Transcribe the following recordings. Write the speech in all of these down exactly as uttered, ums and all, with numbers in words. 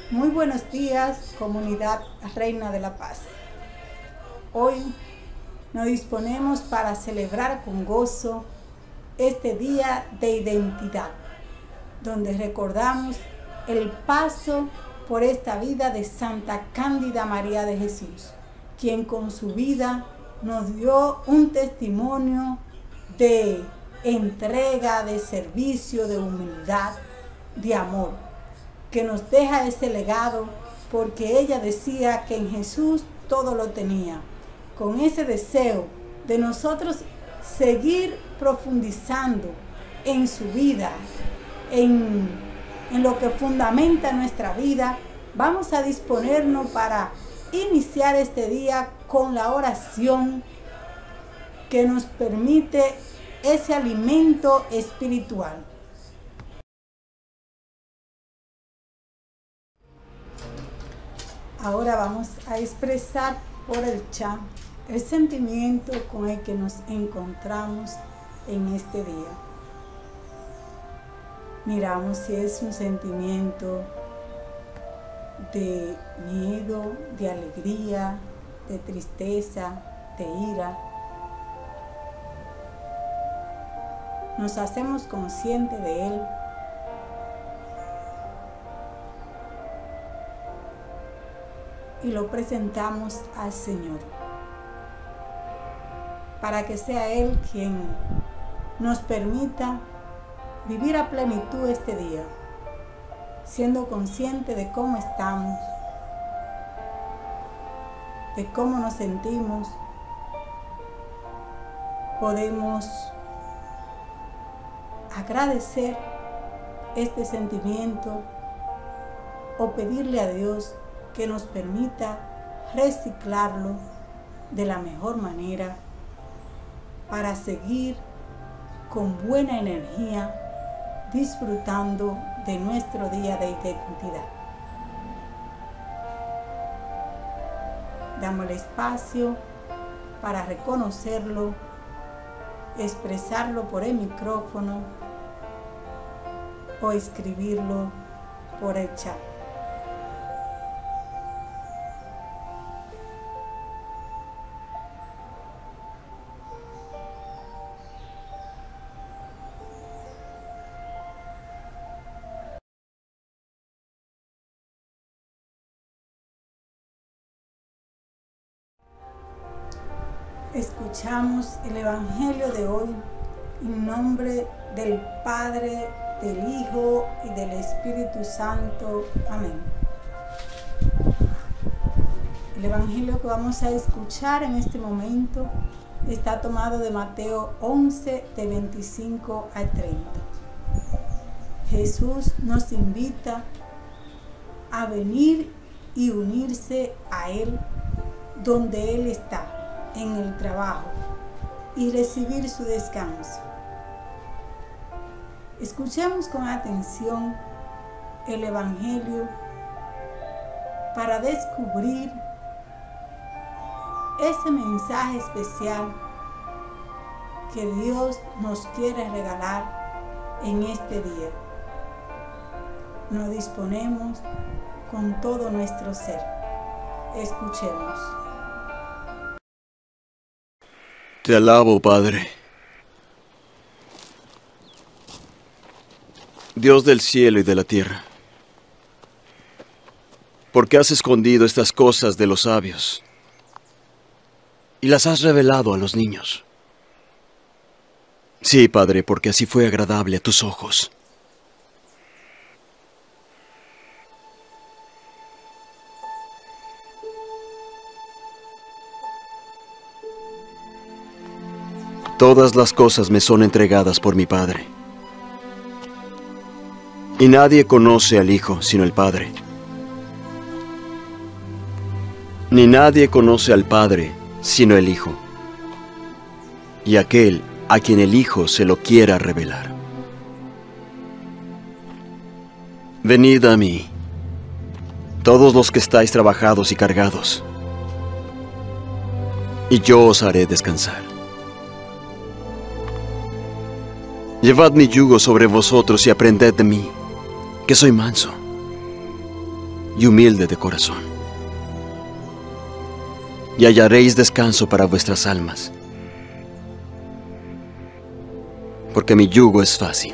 Muy buenos días, comunidad Reina de la Paz. Hoy nos disponemos para celebrar con gozo este día de identidad, donde recordamos el paso por esta vida de Santa Cándida María de Jesús, quien con su vida nos dio un testimonio de entrega, de servicio, de humildad, de amor, que nos deja ese legado, porque ella decía que en Jesús todo lo tenía, con ese deseo de nosotros seguir profundizando en su vida, en, en lo que fundamenta nuestra vida. Vamos a disponernos para iniciar este día con la oración que nos permite ese alimento espiritual. Ahora vamos a expresar por el chat el sentimiento con el que nos encontramos en este día. Miramos si es un sentimiento de miedo, de alegría, de tristeza, de ira. Nos hacemos conscientes de él. Y lo presentamos al Señor, para que sea Él quien nos permita vivir a plenitud este día, siendo consciente de cómo estamos, de cómo nos sentimos. Podemos agradecer este sentimiento o pedirle a Dios que nos permita reciclarlo de la mejor manera para seguir con buena energía disfrutando de nuestro día de identidad. Damos el espacio para reconocerlo, expresarlo por el micrófono o escribirlo por el chat. Escuchamos el Evangelio de hoy en nombre del Padre, del Hijo y del Espíritu Santo. Amén. El Evangelio que vamos a escuchar en este momento está tomado de Mateo once, de veinticinco al treinta. Jesús nos invita a venir y unirse a Él donde Él está, en el trabajo, y recibir su descanso. Escuchemos con atención el Evangelio para descubrir ese mensaje especial que Dios nos quiere regalar en este día. Nos disponemos con todo nuestro ser. Escuchemos. Te alabo, Padre, Dios del cielo y de la tierra, porque has escondido estas cosas de los sabios y las has revelado a los niños. Sí, Padre, porque así fue agradable a tus ojos. Todas las cosas me son entregadas por mi Padre. Y nadie conoce al Hijo sino el Padre. Ni nadie conoce al Padre sino el Hijo, y aquel a quien el Hijo se lo quiera revelar. Venid a mí, todos los que estáis trabajados y cargados, y yo os haré descansar. Llevad mi yugo sobre vosotros y aprended de mí, que soy manso y humilde de corazón, y hallaréis descanso para vuestras almas, porque mi yugo es fácil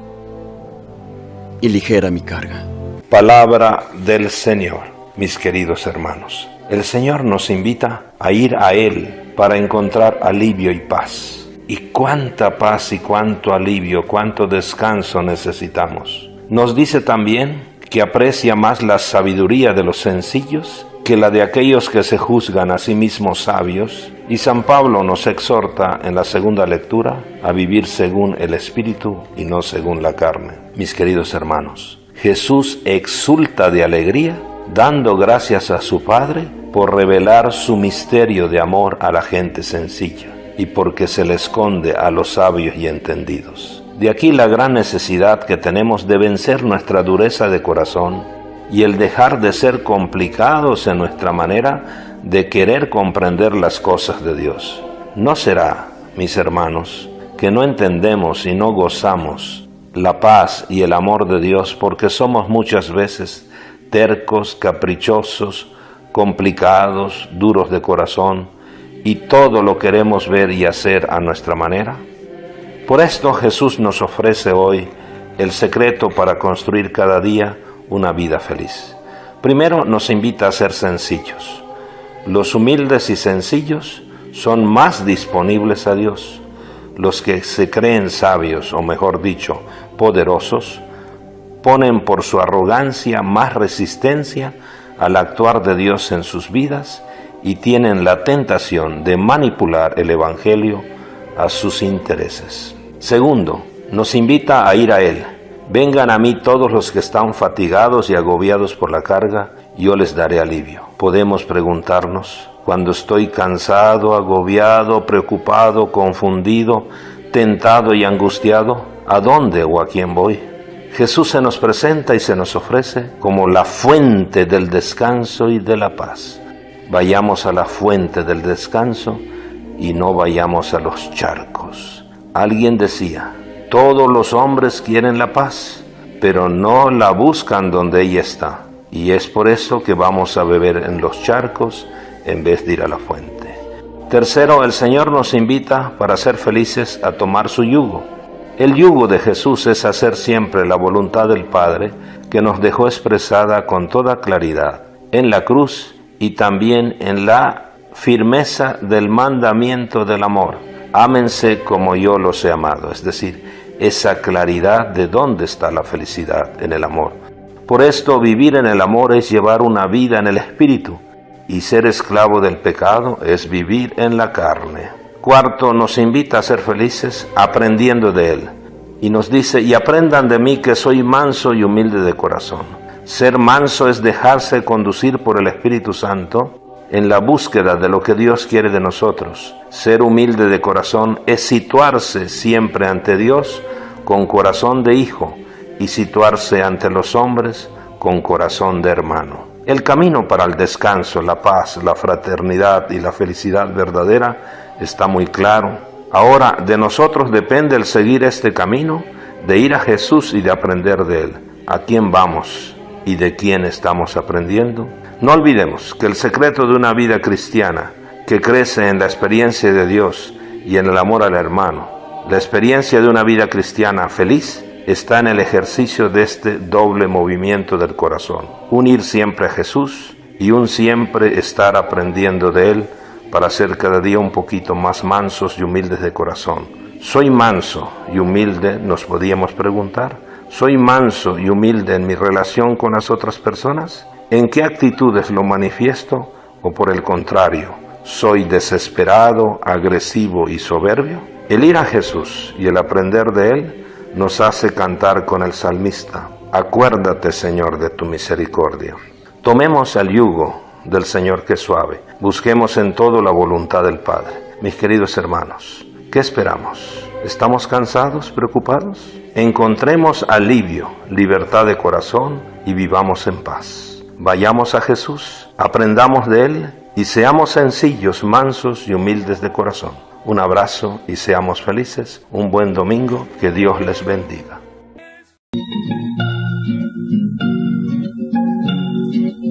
y ligera mi carga. Palabra del Señor, mis queridos hermanos. El Señor nos invita a ir a Él para encontrar alivio y paz. Y cuánta paz y cuánto alivio, cuánto descanso necesitamos. Nos dice también que aprecia más la sabiduría de los sencillos que la de aquellos que se juzgan a sí mismos sabios. Y San Pablo nos exhorta en la segunda lectura a vivir según el Espíritu y no según la carne. Mis queridos hermanos, Jesús exulta de alegría, dando gracias a su Padre por revelar su misterio de amor a la gente sencilla y porque se le esconde a los sabios y entendidos. De aquí la gran necesidad que tenemos de vencer nuestra dureza de corazón y el dejar de ser complicados en nuestra manera de querer comprender las cosas de Dios. No será, mis hermanos, que no entendemos y no gozamos la paz y el amor de Dios porque somos muchas veces tercos, caprichosos, complicados, duros de corazón, y todo lo queremos ver y hacer a nuestra manera. Por esto Jesús nos ofrece hoy el secreto para construir cada día una vida feliz. Primero nos invita a ser sencillos. Los humildes y sencillos son más disponibles a Dios. Los que se creen sabios, o mejor dicho, poderosos, ponen por su arrogancia más resistencia al actuar de Dios en sus vidas y tienen la tentación de manipular el Evangelio a sus intereses. Segundo, nos invita a ir a Él. Vengan a mí todos los que están fatigados y agobiados por la carga, y yo les daré alivio. Podemos preguntarnos, cuando estoy cansado, agobiado, preocupado, confundido, tentado y angustiado, ¿a dónde o a quién voy? Jesús se nos presenta y se nos ofrece como la fuente del descanso y de la paz. Vayamos a la fuente del descanso y no vayamos a los charcos. Alguien decía, todos los hombres quieren la paz, pero no la buscan donde ella está. Y es por eso que vamos a beber en los charcos en vez de ir a la fuente. Tercero, el Señor nos invita para ser felices a tomar su yugo. El yugo de Jesús es hacer siempre la voluntad del Padre, que nos dejó expresada con toda claridad en la cruz y también en la firmeza del mandamiento del amor. Ámense como yo los he amado, es decir, esa claridad de dónde está la felicidad en el amor. Por esto, vivir en el amor es llevar una vida en el Espíritu, y ser esclavo del pecado es vivir en la carne. Cuarto, nos invita a ser felices aprendiendo de Él. Y nos dice, y aprendan de mí que soy manso y humilde de corazón. Ser manso es dejarse conducir por el Espíritu Santo en la búsqueda de lo que Dios quiere de nosotros. Ser humilde de corazón es situarse siempre ante Dios con corazón de hijo y situarse ante los hombres con corazón de hermano. El camino para el descanso, la paz, la fraternidad y la felicidad verdadera está muy claro. Ahora de nosotros depende el seguir este camino, de ir a Jesús y de aprender de Él. ¿A quién vamos y de quién estamos aprendiendo? No olvidemos que el secreto de una vida cristiana que crece en la experiencia de Dios y en el amor al hermano, la experiencia de una vida cristiana feliz, está en el ejercicio de este doble movimiento del corazón. Un ir siempre a Jesús y un siempre estar aprendiendo de Él para ser cada día un poquito más mansos y humildes de corazón. ¿Soy manso y humilde? Nos podíamos preguntar. ¿Soy manso y humilde en mi relación con las otras personas? ¿En qué actitudes lo manifiesto? ¿O por el contrario, soy desesperado, agresivo y soberbio? El ir a Jesús y el aprender de Él nos hace cantar con el salmista, acuérdate, Señor, de tu misericordia. Tomemos el yugo del Señor que es suave. Busquemos en todo la voluntad del Padre. Mis queridos hermanos, ¿qué esperamos? ¿Estamos cansados, preocupados? Encontremos alivio, libertad de corazón y vivamos en paz. Vayamos a Jesús, aprendamos de Él y seamos sencillos, mansos y humildes de corazón. Un abrazo y seamos felices. Un buen domingo. Que Dios les bendiga.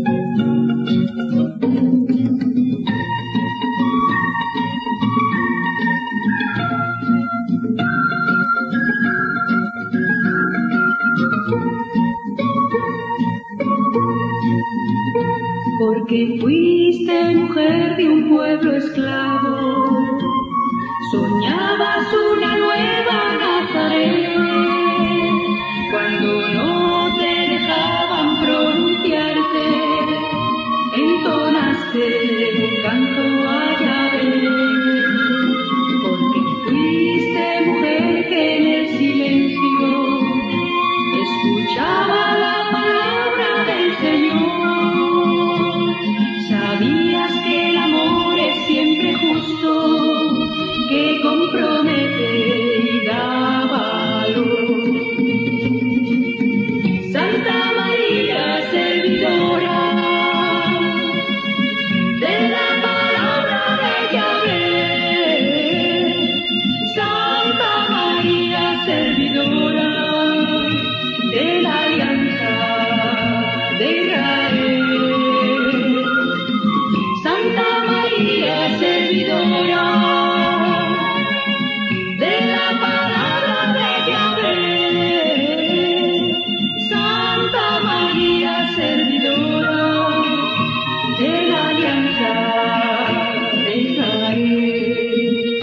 porque fuiste mujer de un pueblo esclavo, soñabas una nueva Nazaret, cuando no te dejaban pronunciarte, entonaste un canto a Yahvé, porque fuiste mujer que en el silencio escuchaba la palabra del Señor. Sabías que el amor es siempre justo, que compromete y da valor. Santa María, servidora de la palabra de Yahvé, Santa María, servidora de la alianza de Israel, Santa María, servidora de la palabra de Yahvé, Santa María, servidora de la alianza de Israel.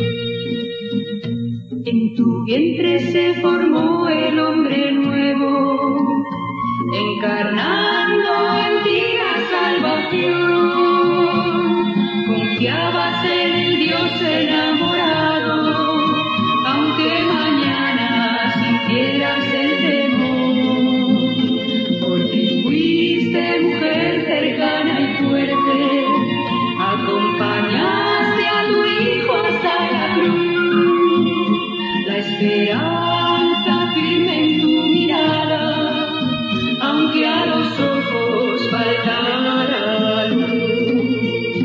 En tu vientre se formó el hombre nuevo, encarnando en ti la salvación. Confiabas en el Dios enamorado, aunque mañana sintieras el temor, porque fuiste mujer cercana y fuerte, acompañaste a tu hijo hasta la cruz, la esperanza firme en tu mirada, aunque a los ojos faltara luz.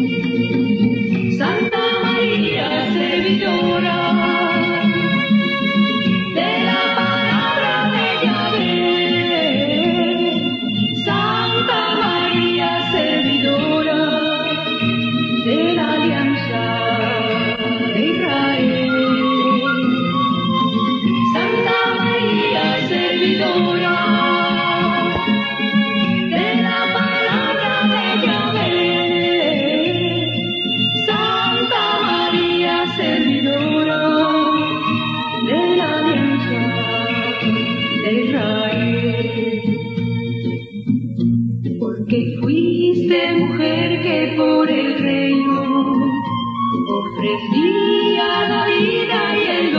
Santa María, servidora de la palabra de Yahvé, Santa María, servidora de la alianza de Israel, Santa María, servidora de la palabra de Yahvé, Santa María, servidora de la alianza de Israel. Porque fuiste mujer que por el reino ofrecía la vida y el